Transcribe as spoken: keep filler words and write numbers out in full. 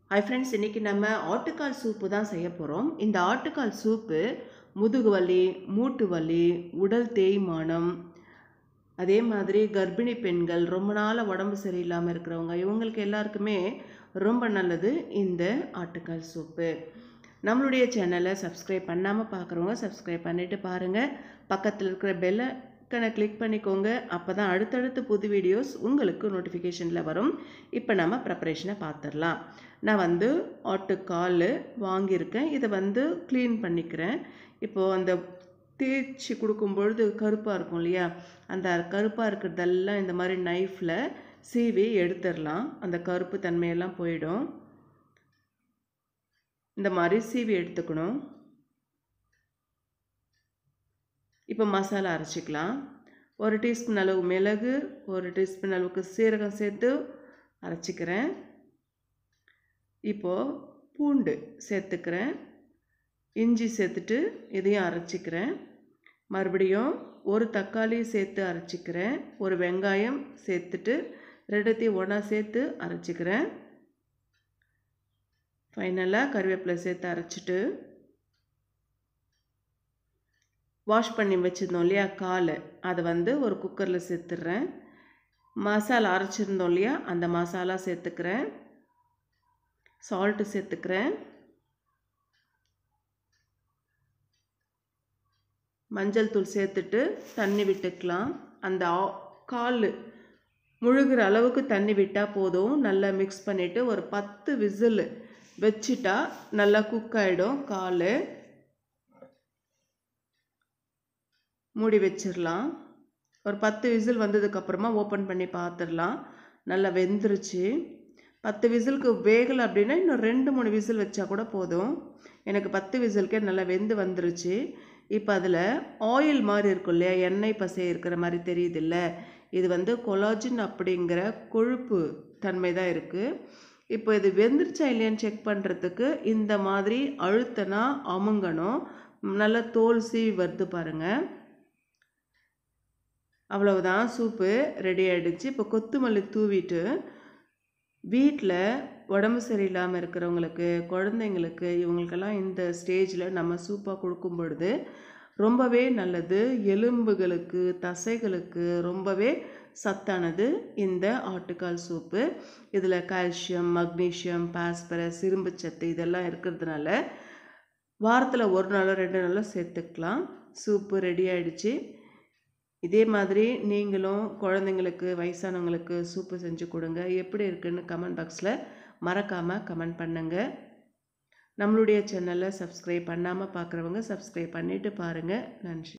Hi friends, இன்னைக்கு நம்ம ஆட்டுக்கால் சூப்பு தான் செய்ய போகிறோம். இந்த ஆட்டுக்கால் சூப்பு முதுகு வலி, மூட்டு வலி, உடல் தேய்மானம், அதே மாதிரி கர்ப்பிணி பெண்கள், ரொம்ப நாள் உடம்பு சரியில்லாமல் இருக்கிறவங்க, இவங்களுக்கு எல்லாருக்குமே ரொம்ப நல்லது இந்த ஆட்டுக்கால் சூப்பு. நம்மளுடைய சேனலை சப்ஸ்கிரைப் பண்ணாமல் பார்க்குறவங்க சப்ஸ்கிரைப் பண்ணிவிட்டு பாருங்கள். பக்கத்தில் இருக்கிற பெல்லை கனை கிளிக் பண்ணிக்கோங்க. அப்போ தான் அடுத்தடுத்து புது வீடியோஸ் உங்களுக்கு நோட்டிஃபிகேஷனில் வரும். இப்போ நம்ம ப்ரிப்பரேஷனை பார்த்துடலாம். நான் வந்து ஆட்டுக்கால் வாங்கியிருக்கேன். இதை வந்து க்ளீன் பண்ணிக்கிறேன். இப்போது அந்த தேய்ச்சி கொடுக்கும்பொழுது கருப்பாக இருக்கும் இல்லையா, அந்த கருப்பாக இருக்கிறதெல்லாம் இந்த மாதிரி நைஃப்பில் சீவி எடுத்துடலாம். அந்த கருப்பு தன்மையெல்லாம் போயிடும். இந்த மாதிரி சீவி எடுத்துக்கணும். இப்போ மசாலா அரைச்சிக்கலாம். ஒரு டீஸ்பூன் அளவு மிளகு, ஒரு டீஸ்பூன் அளவுக்கு சீரகம் சேர்த்து அரைச்சிக்கிறேன். இப்போது பூண்டு சேர்த்துக்கிறேன், இஞ்சி சேர்த்துட்டு இதையும் அரைச்சிக்கிறேன். மறுபடியும் ஒரு தக்காளி சேர்த்து அரைச்சிக்கிறேன். ஒரு வெங்காயம் சேர்த்துட்டு ரெண்டுத்தையும் ஒன்றா சேர்த்து அரைச்சிக்கிறேன். ஃபைனலாக கருவேப்பிலை சேர்த்து அரைச்சிட்டு வாஷ் பண்ணி வச்சுருந்தோம் இல்லையா கால், அதை வந்து ஒரு குக்கரில் சேர்த்துட்றேன். மசாலா அரைச்சிருந்தோம் இல்லையா, அந்த மசாலா சேர்த்துக்கிறேன். சால்ட்டு சேர்த்துக்கிறேன். மஞ்சள் தூள் சேர்த்துட்டு தண்ணி விட்டுக்கலாம். அந்த கால் முழுகிற அளவுக்கு தண்ணி விட்டால் போதும். நல்லா மிக்ஸ் பண்ணிவிட்டு ஒரு பத்து விசில் வச்சுட்டா நல்லா குக் ஆகிடும். கால் மூடி வச்சிடலாம். ஒரு பத்து விசில் வந்ததுக்கப்புறமா ஓப்பன் பண்ணி பார்த்துடலாம். நல்லா வெந்துருச்சு. பத்து விசிலுக்கு வேகலை அப்படின்னா இன்னும் ரெண்டு மூணு விசில் வச்சா கூட போதும். எனக்கு பத்து விசிலுக்கே நல்லா வெந்து வந்துருச்சு. இப்போ அதில் ஆயில் மாதிரி இருக்கும் இல்லையா, எண்ணெய் பசை இருக்கிற மாதிரி தெரியுது இல்லை, இது வந்து கொலாஜின் அப்படிங்கிற கொழுப்பு தன்மை தான் இருக்குது. இப்போ இது வெந்துருச்சா இல்லையான்னு செக் பண்ணுறதுக்கு இந்த மாதிரி அழுத்தனா அமுங்கணும். நல்லா தோல் சீவி வருது பாருங்கள். அவ்வளவுதான், சூப்பு ரெடி ஆகிடுச்சு. இப்போ கொத்தமல்லி தூவிட்டு வீட்டில் உடம்பு சரியில்லாமல் இருக்கிறவங்களுக்கு, குழந்தைங்களுக்கு, இவங்களுக்கெல்லாம் இந்த ஸ்டேஜில் நம்ம சூப்பாக கொடுக்கும் பொழுது ரொம்பவே நல்லது. எலும்புகளுக்கு, தசைகளுக்கு ரொம்பவே சத்தானது இந்த ஆட்டுக்கால் சூப்பு. இதில் கால்சியம், மக்னீஷியம், பாஸ்பரஸ், இரும்புச்சத்து இதெல்லாம் இருக்கிறதுனால வாரத்தில் ஒரு நாளோ ரெண்டு நாளோ சேர்த்துக்கலாம். சூப்பு ரெடி ஆகிடுச்சு. இதே மாதிரி நீங்களும் குழந்தைங்களுக்கு, வயசானவங்களுக்கு சூப்பு செஞ்சு கொடுங்க. எப்படி இருக்குன்னு கமெண்ட் பாக்ஸில் மறக்காமல் கமெண்ட் பண்ணுங்கள். நம்மளுடைய சேனலை சப்ஸ்கிரைப் பண்ணாமல் பார்க்குறவங்க சப்ஸ்கிரைப் பண்ணிவிட்டு பாருங்கள். நன்றி.